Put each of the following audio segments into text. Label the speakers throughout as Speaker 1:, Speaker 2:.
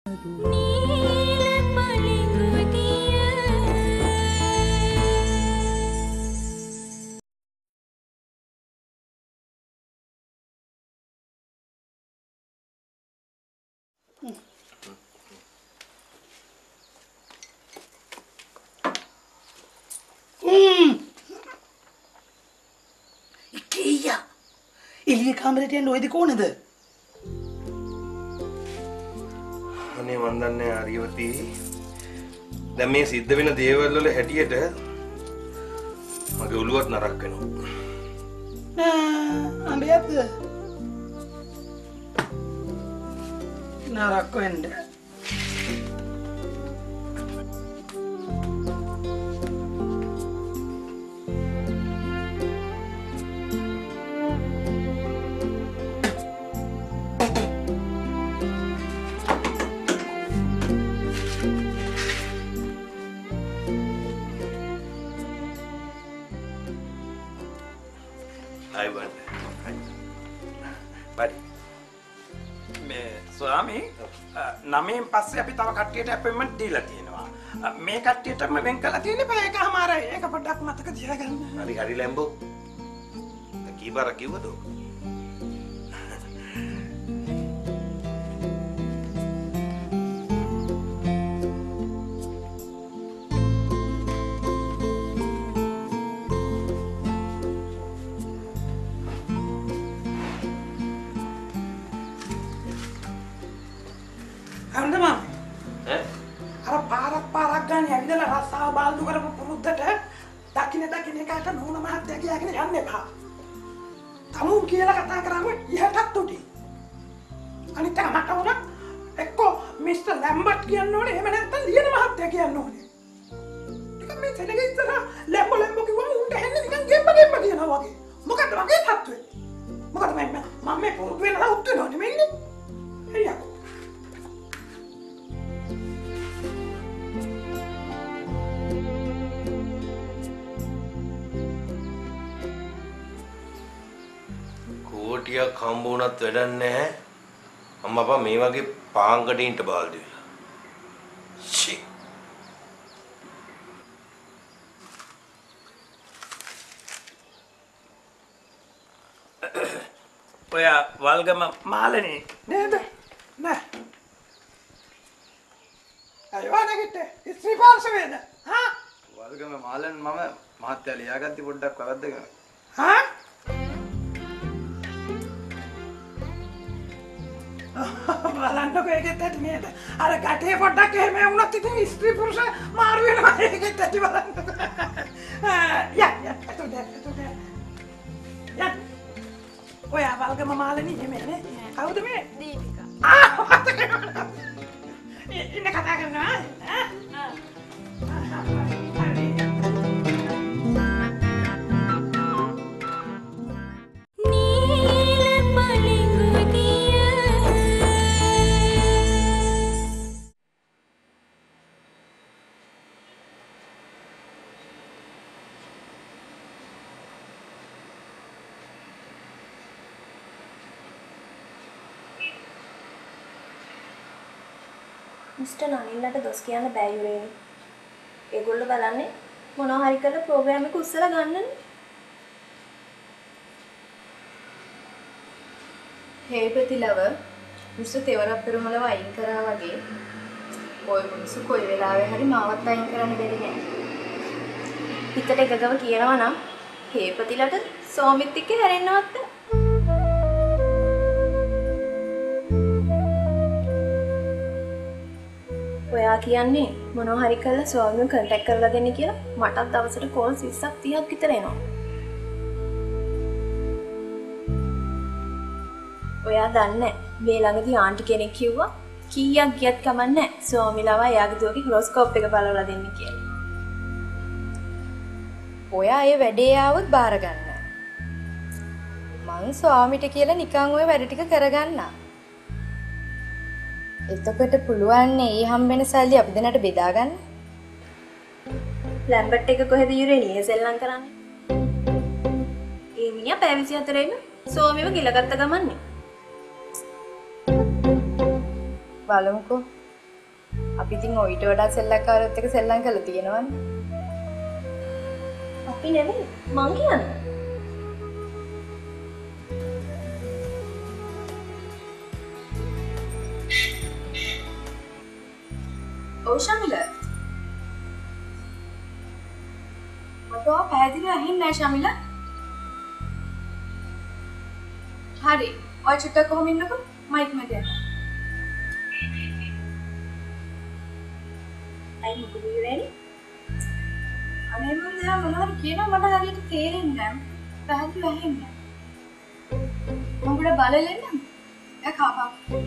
Speaker 1: Ikea. Eළිය කාමරේට යන්න ඔයද කොහොනද?
Speaker 2: අනේ මන් දන්නේ ආරියවති. දැන් මේ සිද්ධ වෙන දේවල් වල හැටියට මගේ ඔළුවත් නරක් වෙනවා.
Speaker 1: අඹයක්ද? නරක් වෙන්න.
Speaker 3: ස්වාමී නමෙන් පස්සේ අපි තව කට්ටියට අපොයින්ට්මන්ට් දීලා තියෙනවා. මේ කට්ටියටම වෙන් කරලා තියෙන්නේ පැයකමාරයි. ඒක පොඩ්ඩක් මතක තියාගන්න.
Speaker 2: හරි ලැම්බෝ. කීපාරක් කිව්වද?
Speaker 3: පාරක් ගන්න ඇවිදලා රස්සාව බාල්දු කරපු පුරුද්දට දකින්න එකට නෝන මහත්තයා කියගෙන යන්න එපා. තමුන් කියලා කතා කරාම ඉහටත් උටි. අනිත් එක මට උනත් එක්කෝ මිස්ටර් ලැම්බර්ට් කියන්න ඕනේ එහෙම නැත්නම් ලියන මහත්තයා කියන්න ඕනේ. ටිකක් මේ සෙනගේ ඉස්සරහ ලැම්බෝ කිව්වම උන්ට හෙන්නේ නිකන් ගෙම්බ කියනවා වගේ. මොකද වගේ තත්ත්වෙ. මොකද මම මේ පුරුදු වෙනවා උත් වෙනවා නෙමෙයිනේ. හරියකෝ.
Speaker 2: කෝටියක් හම්බ වුණත් වැඩක් නැහැ. අම්මා මේ වගේ පාංගඩින්ට බාල්දි වෙලා. ෂි.
Speaker 3: ඔය වල්ගම මාළනේ නේද? නෑ. අයවා නැගිට ඉස්ත්‍රි පාර්ශවේද? හා?
Speaker 4: වල්ගම මාළන් මම මහත්තයා ලියාගත්ති පොඩ්ඩක් වැරද්දගෙන.
Speaker 3: හා? බලන්නකො ඒකෙත් ඇති නේද? අර ගැටේ පොඩ්ඩක් එහෙම වුණත් ඉතින් ස්ත්‍රී පුරුෂ මාරු වෙනවා ඒකෙත් ඇති බලන්නකො. යන්න. ඔය වල්ගම මාළනි නෙමෙයිනේ. කවුද මේ? දීපිකා. ඉන්න කතා කරනවා ඈ?
Speaker 5: මිස්ටර් නලින්ලට දොස් කියන්න බෑ යුරේනි. ඒගොල්ලෝ බලන්නේ මොනවා හරි කරලා ප්‍රෝග්‍රෑම් එක උස්සලා ගන්නනේ.
Speaker 6: හේ ප්‍රතිලව මිස්ටර් තෙවරක් පෙරමලව අයින් කරා වගේ ඔය මිනිස්සු කොයි වෙලාවෙ හරි මාවත් අයින් කරන්න බැරි නෑ.
Speaker 5: පිටට එකගව කියනවා නම් හේ ප්‍රතිලට සෝමිත් එක්ක හැරෙන්නවත් නෑ. ඔයා කියන්නේ මොනවා හරි කරලා ස්වාමීව කන්ටැක්ට් කරලා දෙන්න කියලා මටත් දවසට කෝල්ස් 20ක් 30ක් විතර එනවා. ඔයා දන්නේ මේ ළඟදී ආන්ටි කෙනෙක් කිව්වා කීයක් ගියත් කමන්නේ ස්වාමීලව එයාගේ දුවගේ හොරොස්කෝප් එක බලවලා දෙන්න කියලා.
Speaker 6: ඔයා ඒ වැඩේ ආවොත් බාර ගන්න. මං ස්වාමිට කියලා නිකන් ওই වැඩ ටික කරගන්නා. එතකොට පුළුවන් නේ හම්බෙන සල්ලි අපි දෙන්නට බෙදා ගන්න.
Speaker 5: ලැම්බර්ට් එක කොහෙද යුරේනිය සෙල්ලම් කරන්නේ? ඒ මිනිහා පැය 24 සෝමිව ගිලගත්ත ගමන්නේ.
Speaker 6: බලමුකෝ අපි ඉතින් ඔයිට වඩා සෙල්ලක්කාරයොත් එක්ක සෙල්ලම් කරලා තියෙනවනේ.
Speaker 5: අපි නෙමෙයි මං කියන්නේ. ඔව් ශමිල. මට පැහැදිලිව ඇහෙන්නේ නැහැ ශමිල. හරි. ඔය චුට්ටක් කොහොම ඉන්නකෝ මයික් මැද යන්න. අයි මොකද වෙන්නේ? අනේ මම දැන් මොනවද කියනවා මට හරියට තේරෙන්නේ නැහැ. පැහැදිලිව ඇහෙන්නේ නැහැ. මම උඩ බලලෙන්න. එයා කාපා.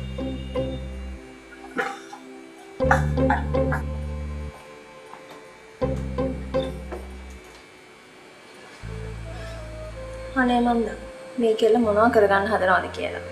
Speaker 5: අනේ මන්ද මේ කෙල්ල මොනව කරගන්න හදනවද කියලා.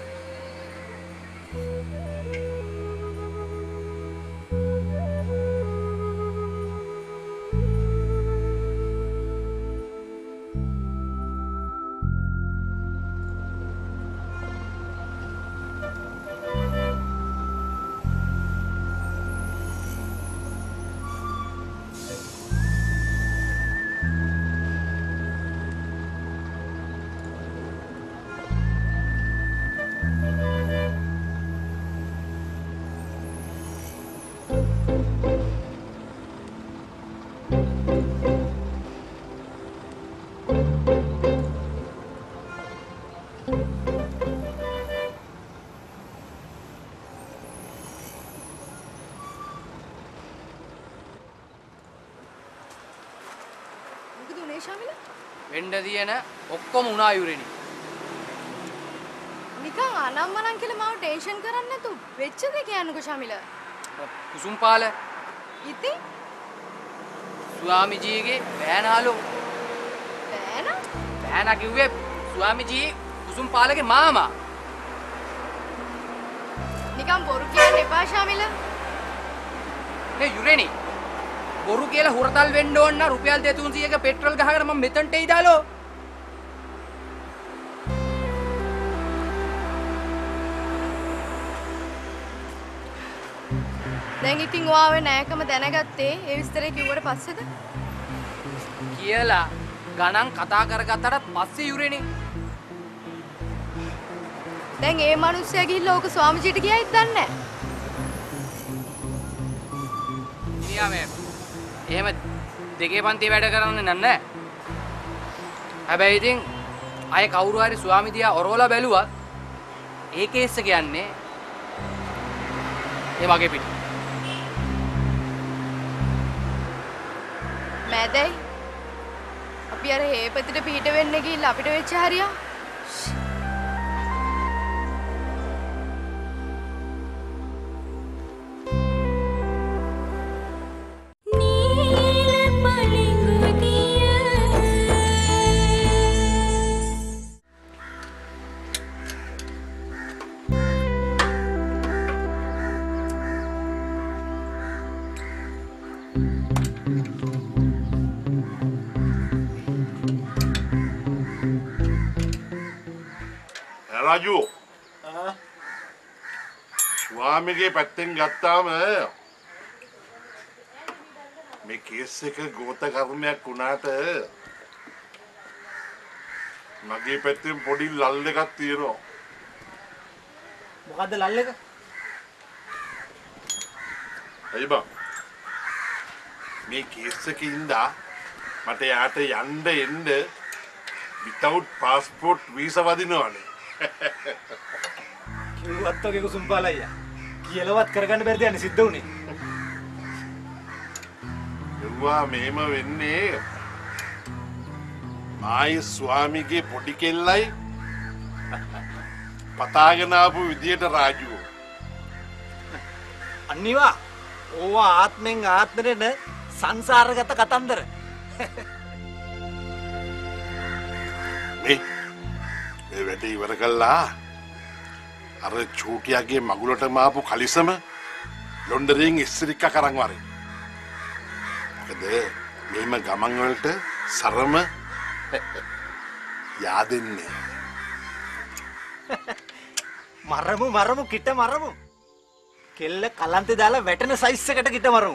Speaker 4: වෙන්න දියන ඔක්කොම උනා යුරෙනි.
Speaker 6: නිකන් අනම්මනම් කියලා මාව ටෙන්ෂන් කරන්නේ නැතු වෙච්ච දේ කියන්නකෝ ශමිල.
Speaker 4: කුසුම්පාල
Speaker 6: ඉතින්
Speaker 4: ස්වාමීජීගේ බෑනාලෝ. බෑනා කිව්වේ ස්වාමීජී කුසුම්පාලගේ මාමා.
Speaker 6: නිකන් බොරු කියන්න එපා ශමිල.
Speaker 4: නේ යුරෙනි බොරු කියලා හුරතල් වෙන්න ඕන නම් රුපියල් 200ක පෙට්‍රල් ගහගෙන මම මෙතනට එයි දාලෝ.
Speaker 6: දැන් ඉතින් ඔයාවේ නෑකම දැනගත්තේ ඒ විස්තරේ කිව්වට පස්සේද?
Speaker 4: කියලා ගණන් කතා කරගත්තට පස්සේ යුරෙනි.
Speaker 6: දැන් ඒ මිනිස්සයා ගිහිල්ලා ඕක ස්වාමීජීට ගියයිද දන්නේ නෑ.
Speaker 4: ඉතියා මේ එහෙම දෙකේ පන්ති වැඩ කරන්නේ නැහැ. හැබැයි ඉතින් අය කවුරු හරි ස්වාමීදියා ඔරවලා බැලුවත් ඒ කේස් එක කියන්නේ ඒ වගේ පිට.
Speaker 6: මෑදයි අපි අර හේපතිට පිට වෙන්න ගිහිල්ලා අපිට වෙච්ච හරියා.
Speaker 7: රජු ස්වාමිගේ පැත්තෙන් ගත්තාම මේ කේස් එක ගෝත කර්මයක් වුණාට මගේ පැත්තෙන් පොඩි ලල් එකක් තියෙනවා.
Speaker 8: මොකද්ද ලල් එක?
Speaker 7: අයි බා මේ කේස් එකේ ඉඳලා මට යාට යන්න එන්න without passport visa වදිනවනේ.
Speaker 8: කිව්වත් ඔගේ කුසුම්පාලයියා කියලාවත් කරගන්න බැරිද යන්නේ සිද්ධ උනේ.
Speaker 7: යුවා මේම වෙන්නේ මායි ස්වාමිගේ පොඩි කෙල්ලයි පතාගෙන ආපු විදියට රාජු.
Speaker 8: අනිවා ඕවා ආත්මෙන් ආත්මෙට සංසාරගත කතන්දර.
Speaker 7: මේ වැඩ ඉවර කළා අර චූටියාගේ මගුලට මාපු කලිසම ලොන්ඩරින් ඉස්සිරික්ක කරන් වරේ. මොකද මෙහෙම ගමන් වලට සරම yaadenne
Speaker 8: මරමු කිට මරමු කෙල්ල කලන්තේ දාලා වැටෙන සයිස් එකට ගිට මරමු.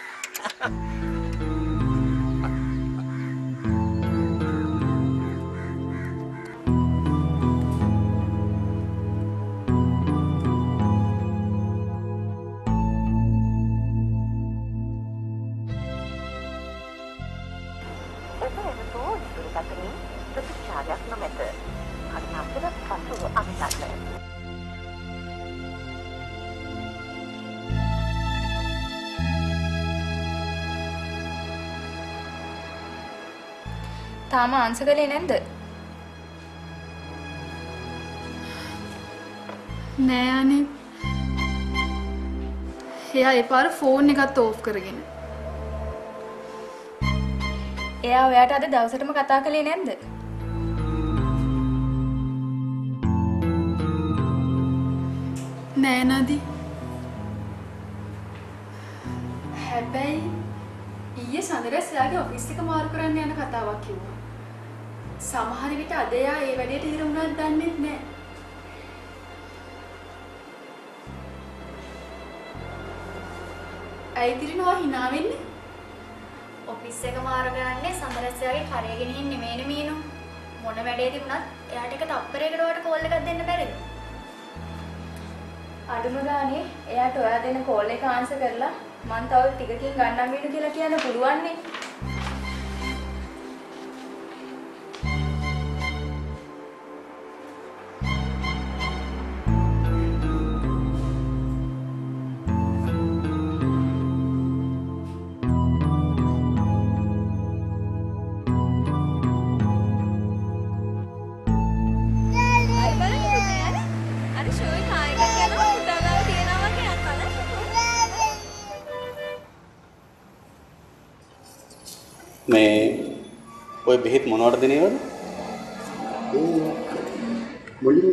Speaker 6: තාම ආන්සර් කළේ නැද්ද?
Speaker 5: නෑ අනේ. එයා ඒ පාර ෆෝන් එකත් ඕෆ් කරගෙන.
Speaker 6: එයා ඔයාට අද දවසටම කතා කළේ නැද්ද?
Speaker 5: නෑ නදි. හැබැයි ඊයේ සඳරස් එයාගේ ඔෆිස් එක මාරු කරන්න යන කතාවක් කිව්වා. සමහර විට අද එයා ඒ වැඩේට හිර වුණාද දන්නේ නැහැ. ඇයි තිරිනවා hina වෙන්නේ?
Speaker 6: ඔෆිස් එක මාරු කරන්නේ සඳරස් එයාගේ කරේ ගෙනින් නෙමෙයිනේ මීනු. මොන වැඩේ තිබුණත් එයාට එක තප්පරයකට ඔයාට කෝල් එකක් දෙන්න බැරිද? අඩුම ගානේ එයාට ඔයා දෙන කෝල් එක ආන්සර් කරලා මං තව ටිකකින් ගන්නම් වෙනු කියලා කියන්න පුළුවන් නේ.
Speaker 9: මේ ඔය බෙහෙත් මොනවටද දෙනවද?
Speaker 10: මුලින්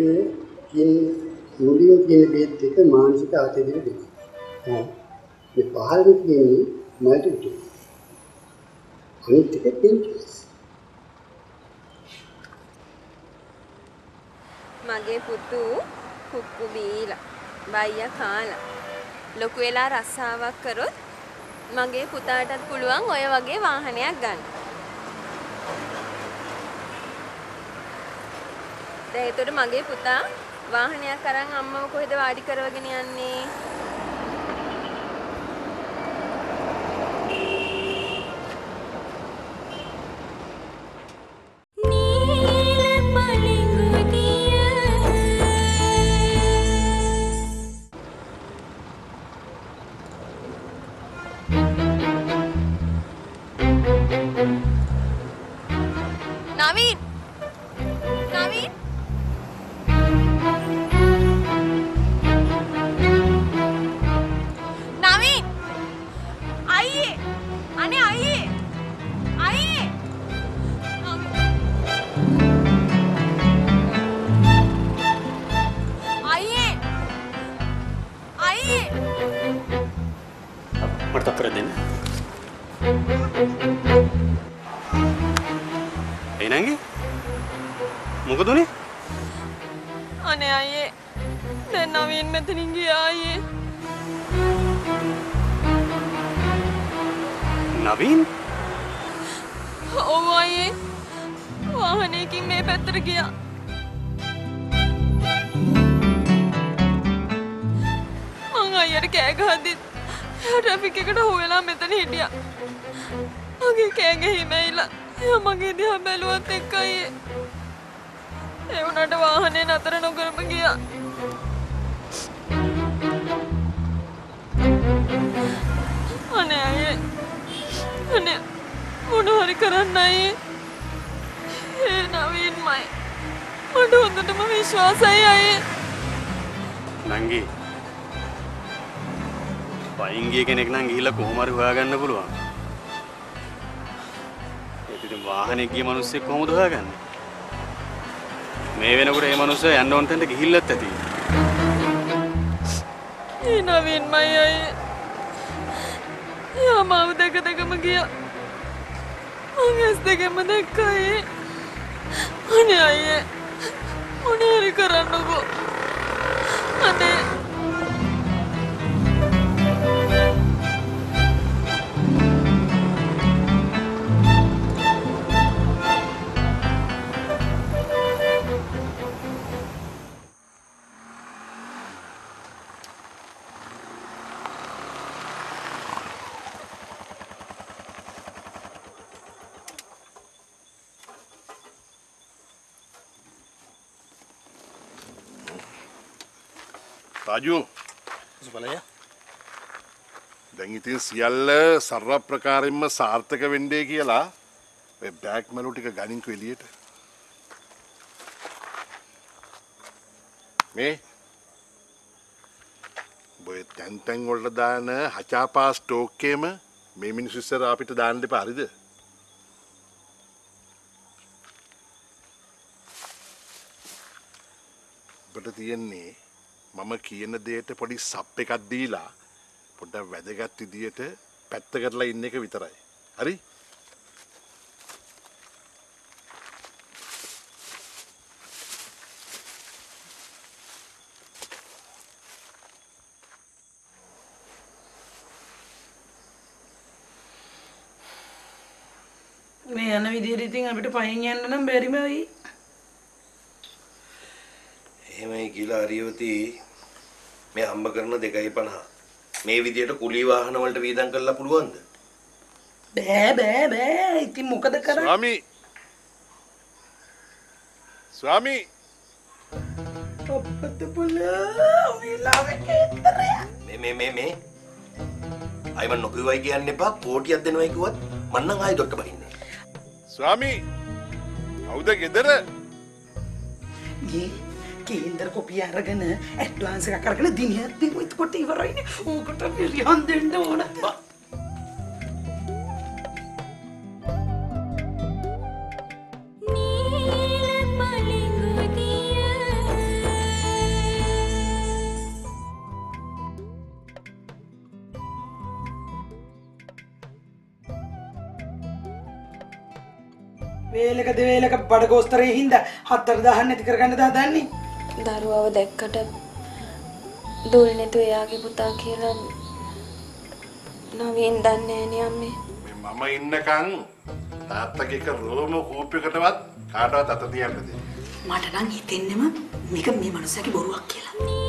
Speaker 10: තියෙන බෙහෙත් එක මානසික ආතතියට දෙනවා. මේ පහළට තියෙන්නේ මල්ටිවිටි. අනිත් එක පේන්කිලර්ස්.
Speaker 11: මගේ පුතු කුක්කු බීලා බයියා කාලා ලොකු වෙලා රස්සාවක් කරොත් මගේ පුතාටත් පුළුවන් ඔය වගේ වාහනයක් ගන්න. දැන් ඒතකොට මගේ පුතා වාහනයක් අරන් අම්මව කොහෙද වාඩි කරවගෙන යන්නේ? Naveen! Naveen! Naveen! आइए! आने आइए! आइए! आइए! आइए!
Speaker 9: මට තප්පර දෙන්න. එනංගි මොකද උනේ?
Speaker 11: අනේ අයියේ දැන් නවීන් මෙතනින් ගියා අයියේ.
Speaker 9: නවීන්?
Speaker 11: ඔව් අයියේ වාහනයකින් මේ පැත්තට ගියා. මං අයියට කෑ ගහද්දිත් ට්‍රැෆික් එකට හුවෙලා මෙතන හිටියා. මගේ කෑ ගැහිම ඇවිල්ලා එයා මගේ දිහා බැලුවත් එක්ක අයියේ. ඒ වුණාට වාහනේ නතර නොකරම ගියා. අනේ අයියේ අනේ මොන හරි කරන්න අයියේ. ඒ නවීන්මයි මට හොඳටම විශ්වාසයි අයියේ.
Speaker 9: නංගි පයින් ගිය කෙනෙක් නම් ගිහිල්ලා කොහොම හරි හොයාගන්න පුළුවන්. ඉතින් වාහනේ ගිය මිනිස්සෙක් කොහොමද හොයාගන්නේ? මේ වෙනකොට මේ මිනිස්සයා යන්න ඕන තැනට ගිහිල්ලත් ඇති.
Speaker 11: ඒ නවීන්මයි අයියේ. යා මාව දෙකම ගියා. මං ඇස් දෙකම දැක්කා අයියේ. අනේ අයියේ මොන හරි කරන්නකෝ. අනේ
Speaker 7: රාජු
Speaker 8: සුබලය.
Speaker 7: දැන් ඉතින් සියල්ල සර්ව ප්‍රකාරයෙන්ම සාර්ථක වෙන්නේ කියලා ඔය බෑග් මලු ටික ගනින්කෝ එළියට. මේ බොය තැන් වලට දාන හචාපා ස්ටෝක් එකේම මේ මිනිස්සු ඉස්සර අපිට දාන්න දෙපා හරිද? ඔබට තියෙන්නේ මම කියන දෙයට පොඩි සප් එකක් දීලා පොඩ්ඩක් වැදගත් විදියට පැත්ත කරලා ඉන්න එක විතරයි. හරි?
Speaker 1: මේ යන විදිහට ඉතින් අපිට පයින් යන්න නම් බැරිම වෙයි.
Speaker 2: එහෙමයි කියලා හරියවති මේ හම්බ කරන 2.50 මේ විදියට කුලී වාහන වලට වීදම් කරලා පුළුවන්ද?
Speaker 1: බෑ ඉතින් මොකද කරන්නේ?
Speaker 7: ස්වාමී
Speaker 1: අපත පුලා විලාවේ
Speaker 2: මේ අයිමන් නොකියවයි කියන්න එපා. කෝටියක් දෙනවයි කිව්වත් මං නම් ආයෙ දොට්ට බහින්නේ.
Speaker 7: ස්වාමී කවුද ගෙදර?
Speaker 1: කේන්දර කොපිය අරගෙන ඇඩ්වාන්ස් එකක් අරගෙන දිනයක් දීපු එතකොට ඉවරයිනේ. ඕකට පිළියම් දෙන්න ඕන. වේලක දෙවේලක බඩගෝස්තරේ හින්දා 4000 නැති කරගන්න දාන්නේ.
Speaker 11: දරුවව දැක්කට දුල්නෙතු එයාගේ පුතා කියලා නවීන් දන්නේ නෑනේ අම්මේ.
Speaker 7: මම ඉන්නකන් තාත්තගේ එක රෝම කූපයකටවත් කාටවත් අත තියන්න දෙන්න.
Speaker 1: මට නම් හිතෙන්නෙම මේක මේ මනුස්සයාගේ බොරුවක් කියලා.